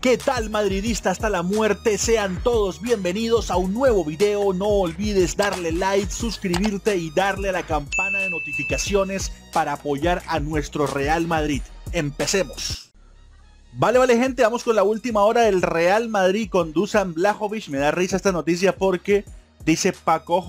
¿Qué tal, madridista hasta la muerte? Sean todos bienvenidos a un nuevo video. No olvides darle like, suscribirte y darle a la campana de notificaciones para apoyar a nuestro Real Madrid. Empecemos. Vale gente, vamos con la última hora del Real Madrid con Dusan Vlahovic. Me da risa esta noticia porque dice Paco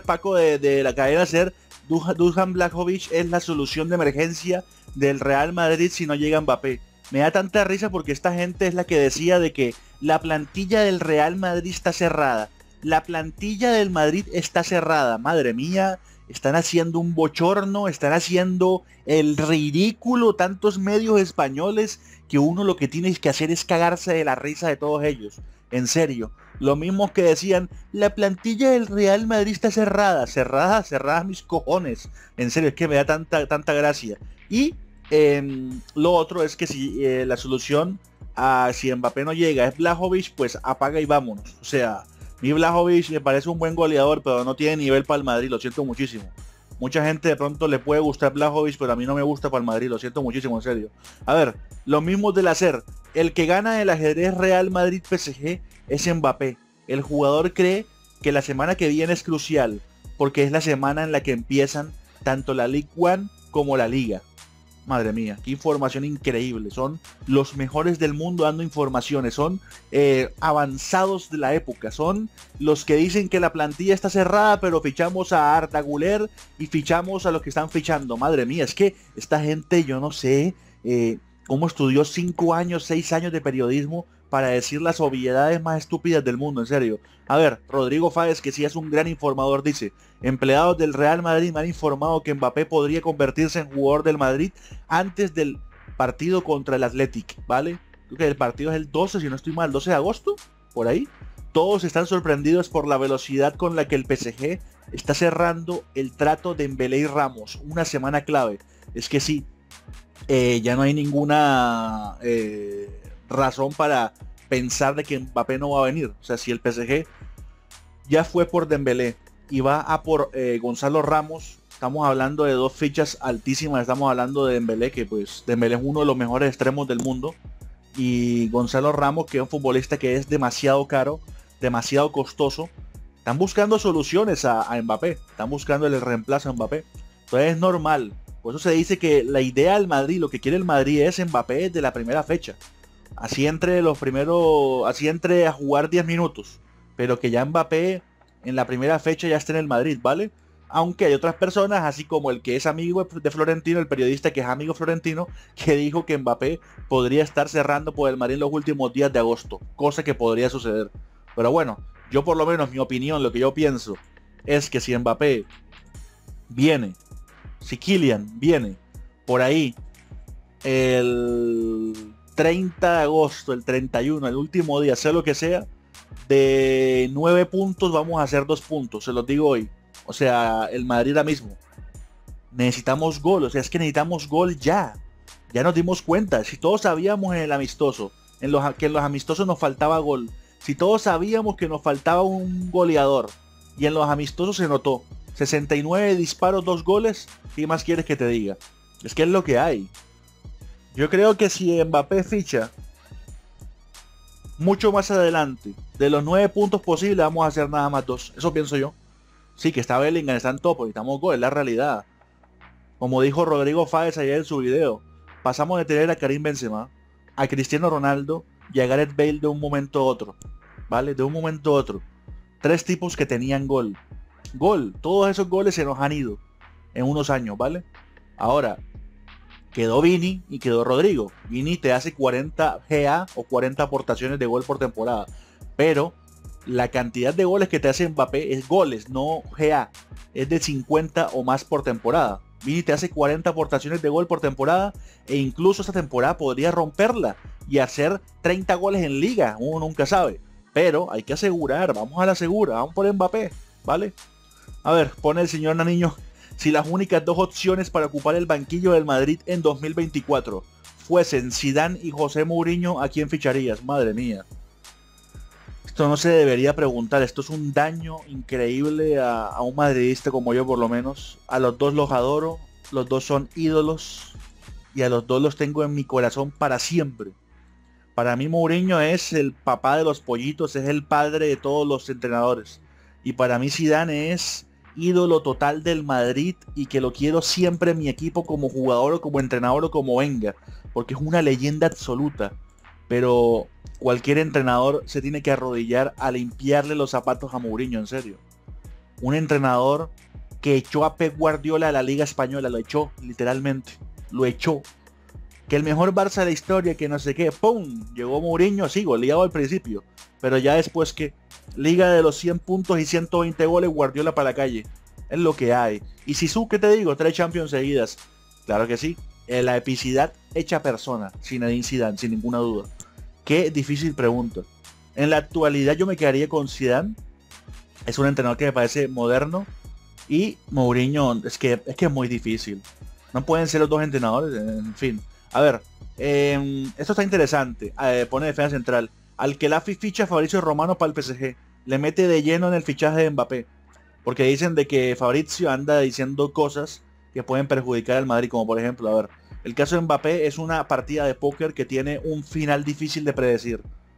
de la cadena SER, Dusan Vlahovic es la solución de emergencia del Real Madrid si no llega Mbappé. Me da tanta risa porque esta gente es la que decía de que la plantilla del Real Madrid está cerrada. La plantilla del Madrid está cerrada. Madre mía, están haciendo un bochorno, están haciendo el ridículo tantos medios españoles que uno lo que tiene que hacer es cagarse de la risa de todos ellos. En serio, lo mismo que decían, la plantilla del Real Madrid está cerrada. Cerrada mis cojones. En serio, es que me da tanta gracia. Y lo otro es que si la solución a si Mbappé no llega es Vlahovic, pues apaga y vámonos. O sea, mi Vlahovic me parece un buen goleador, pero no tiene nivel para el Madrid, lo siento muchísimo. Mucha gente de pronto le puede gustar Vlahovic, pero a mí no me gusta para el Madrid, lo siento muchísimo, en serio. A ver, lo mismo del hacer. El que gana el ajedrez Real Madrid-PSG es Mbappé. El jugador cree que la semana que viene es crucial, porque es la semana en la que empiezan tanto la Ligue 1 como la Liga. Madre mía, qué información increíble. Son los mejores del mundo dando informaciones. Son avanzados de la época. Son los que dicen que la plantilla está cerrada, pero fichamos a Arda Güler y fichamos a los que están fichando. Madre mía, es que esta gente, yo no sé cómo estudió 5 años, 6 años de periodismo para decir las obviedades más estúpidas del mundo, en serio. A ver, Rodrigo Fáez, que sí es un gran informador, dice: empleados del Real Madrid me han informado que Mbappé podría convertirse en jugador del Madrid antes del partido contra el Athletic, ¿vale? Creo que el partido es el 12, si no estoy mal, 12 de agosto, por ahí. Todos están sorprendidos por la velocidad con la que el PSG está cerrando el trato de Dembélé y Ramos. Una semana clave. Es que sí, ya no hay ninguna razón para pensar de que Mbappé no va a venir. O sea, si el PSG ya fue por Dembélé y va a por Gonzalo Ramos, estamos hablando de dos fichas altísimas. Estamos hablando de Dembélé, que pues Dembélé es uno de los mejores extremos del mundo, y Gonzalo Ramos, que es un futbolista que es demasiado caro, demasiado costoso. Están buscando soluciones a Mbappé, están buscando el reemplazo a Mbappé. Entonces es normal. Por eso se dice que la idea del Madrid, lo que quiere el Madrid es Mbappé de la primera fecha. Así entre a jugar 10 minutos, pero que ya Mbappé en la primera fecha ya esté en el Madrid, ¿vale? Aunque hay otras personas, así como el que es amigo de Florentino, el periodista que es amigo Florentino, que dijo que Mbappé podría estar cerrando por el Madrid en los últimos días de agosto, cosa que podría suceder. Pero bueno, yo por lo menos mi opinión, lo que yo pienso, es que si Mbappé viene, si Kylian viene por ahí el 30 de agosto, el 31, el último día, sea lo que sea, de 9 puntos vamos a hacer 2 puntos, se los digo hoy. O sea, el Madrid ahora mismo necesitamos gol, o sea, es que necesitamos gol ya. Ya nos dimos cuenta, si todos sabíamos en el amistoso, que en los amistosos nos faltaba gol, si todos sabíamos que nos faltaba un goleador, y en los amistosos se notó, 69 disparos, 2 goles, ¿qué más quieres que te diga? Es que es lo que hay. Yo creo que si Mbappé ficha mucho más adelante, de los 9 puntos posibles vamos a hacer nada más 2. Eso pienso yo. Sí, que está Bellingham, está en top, necesitamos gol, es la realidad. Como dijo Rodrigo Fáez ayer en su video, pasamos de tener a Karim Benzema, a Cristiano Ronaldo y a Gareth Bale de un momento a otro. ¿Vale? De un momento a otro. 3 tipos que tenían gol. Gol, todos esos goles se nos han ido en unos años, ¿vale? Ahora quedó Vini y quedó Rodrigo. Vini te hace 40 GA o 40 aportaciones de gol por temporada. Pero la cantidad de goles que te hace Mbappé es goles, no GA. Es de 50 o más por temporada. Vini te hace 40 aportaciones de gol por temporada. E incluso esta temporada podría romperla y hacer 30 goles en liga. Uno nunca sabe. Pero hay que asegurar. Vamos a la segura. Vamos por Mbappé. ¿Vale? A ver, pone el señor Naniño: si las únicas 2 opciones para ocupar el banquillo del Madrid en 2024 fuesen Zidane y José Mourinho, ¿a quién ficharías? Madre mía. Esto no se debería preguntar. Esto es un daño increíble a un madridista como yo, por lo menos. A los dos los adoro. Los dos son ídolos. Y a los dos los tengo en mi corazón para siempre. Para mí Mourinho es el papá de los pollitos, es el padre de todos los entrenadores. Y para mí Zidane es ídolo total del Madrid y que lo quiero siempre en mi equipo como jugador o como entrenador o como venga, porque es una leyenda absoluta. Pero cualquier entrenador se tiene que arrodillar a limpiarle los zapatos a Mourinho, en serio. Un entrenador que echó a Pep Guardiola de la Liga Española, lo echó, literalmente, lo echó. Que el mejor Barça de la historia, que no sé qué, ¡pum! Llegó Mourinho, sí, goleado al principio, pero ya después que Liga de los 100 puntos y 120 goles, Guardiola para la calle. Es lo que hay. Y Zizou, ¿qué te digo? 3 Champions seguidas. Claro que sí. La epicidad hecha persona, Zinedine Zidane, sin ninguna duda. Qué difícil pregunta. En la actualidad yo me quedaría con Zidane. Es un entrenador que me parece moderno. Y Mourinho, es que es muy difícil. No pueden ser los dos entrenadores, en fin. A ver, esto está interesante. Pone defensa central. Al-Khelafi ficha a Fabrizio Romano para el PSG. Le mete de lleno en el fichaje de Mbappé. Porque dicen de que Fabrizio anda diciendo cosas que pueden perjudicar al Madrid. Como por ejemplo, a ver, el caso de Mbappé es una partida de póker que tiene un final difícil de predecir,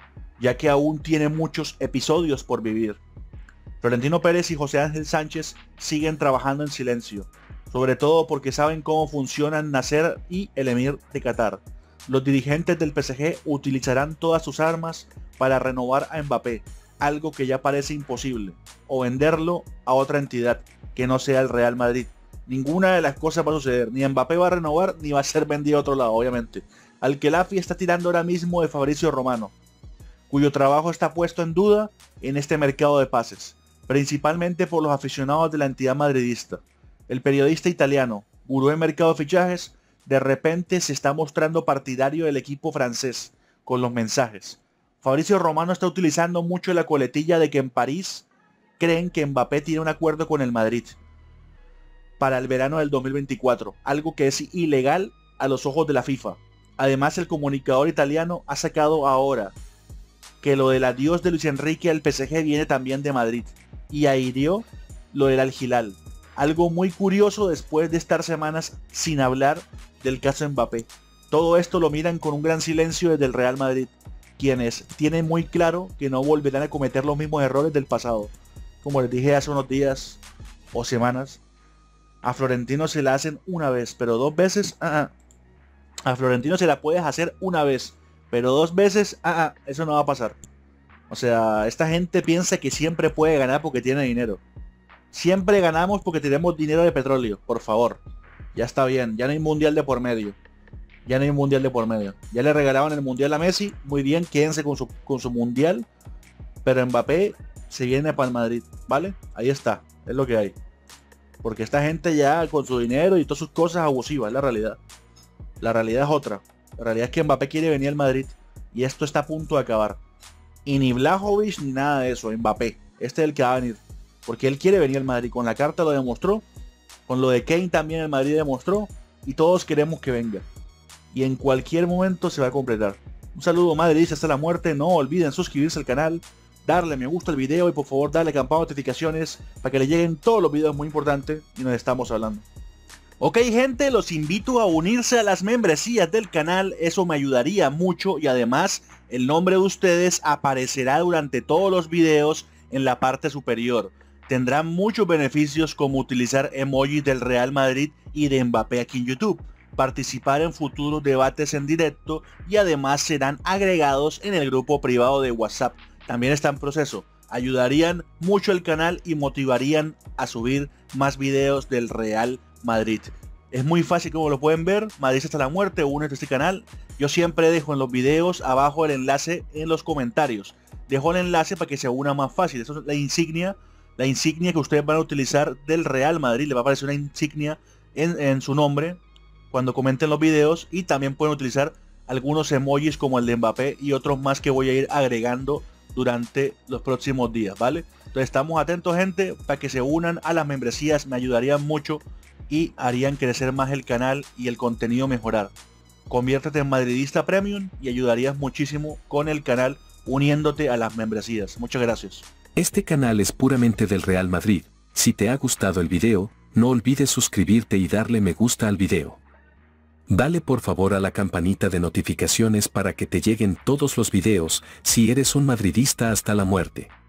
ya que aún tiene muchos episodios por vivir. Florentino Pérez y José Ángel Sánchez siguen trabajando en silencio, sobre todo porque saben cómo funcionan Nasser y el Emir de Qatar. Los dirigentes del PSG utilizarán todas sus armas para renovar a Mbappé, algo que ya parece imposible, o venderlo a otra entidad que no sea el Real Madrid. Ninguna de las cosas va a suceder, ni Mbappé va a renovar ni va a ser vendido a otro lado, obviamente. Al-Khelafi está tirando ahora mismo de Fabrizio Romano, cuyo trabajo está puesto en duda en este mercado de pases, principalmente por los aficionados de la entidad madridista. El periodista italiano, gurú en mercado de fichajes, de repente se está mostrando partidario del equipo francés con los mensajes. Fabrizio Romano está utilizando mucho la coletilla de que en París creen que Mbappé tiene un acuerdo con el Madrid para el verano del 2024, algo que es ilegal a los ojos de la FIFA. Además, el comunicador italiano ha sacado ahora que lo del adiós de Luis Enrique al PSG viene también de Madrid y ahirió lo del Al-Hilal. Algo muy curioso después de estar semanas sin hablar del caso Mbappé. Todo esto lo miran con un gran silencio desde el Real Madrid, quienes tienen muy claro que no volverán a cometer los mismos errores del pasado. Como les dije hace unos días o semanas, a Florentino se la hacen una vez, pero 2 veces, A Florentino se la puedes hacer una vez, pero 2 veces, eso no va a pasar. O sea, esta gente piensa que siempre puede ganar porque tiene dinero. Siempre ganamos porque tenemos dinero de petróleo, por favor. Ya está bien, ya no hay mundial de por medio. Ya no hay mundial de por medio. Ya le regalaban el mundial a Messi, muy bien, quédense con su mundial. Pero Mbappé se viene para el Madrid, ¿vale? Ahí está, es lo que hay. Porque esta gente ya con su dinero y todas sus cosas abusivas, es la realidad. La realidad es otra. La realidad es que Mbappé quiere venir al Madrid. Y esto está a punto de acabar. Y ni Vlahovic ni nada de eso, Mbappé. Este es el que va a venir. Porque él quiere venir al Madrid. Con la carta lo demostró. Con lo de Kane también el Madrid demostró. Y todos queremos que venga. Y en cualquier momento se va a completar. Un saludo Madrid, hasta la muerte. No olviden suscribirse al canal, darle me gusta al video y por favor darle campana de notificaciones para que le lleguen todos los videos muy importantes y nos estamos hablando. Ok gente, los invito a unirse a las membresías del canal, eso me ayudaría mucho y además el nombre de ustedes aparecerá durante todos los videos en la parte superior. Tendrán muchos beneficios como utilizar emojis del Real Madrid y de Mbappé aquí en YouTube, participar en futuros debates en directo y además serán agregados en el grupo privado de WhatsApp. También está en proceso. Ayudarían mucho el canal y motivarían a subir más videos del Real Madrid. Es muy fácil como lo pueden ver. Madrid hasta la muerte, únete a este canal. Yo siempre dejo en los videos abajo el enlace en los comentarios. Dejo el enlace para que se una más fácil. Eso es la insignia que ustedes van a utilizar del Real Madrid. Le va a aparecer una insignia en su nombre cuando comenten los videos. Y también pueden utilizar algunos emojis como el de Mbappé y otros más que voy a ir agregando durante los próximos días, ¿vale? Entonces estamos atentos gente, para que se unan a las membresías, me ayudarían mucho y harían crecer más el canal y el contenido mejorar. Conviértete en madridista premium y ayudarías muchísimo con el canal uniéndote a las membresías. Muchas gracias. Este canal es puramente del Real Madrid. Si te ha gustado el video, no olvides suscribirte y darle me gusta al video. Dale por favor a la campanita de notificaciones para que te lleguen todos los videos, si eres un madridista hasta la muerte.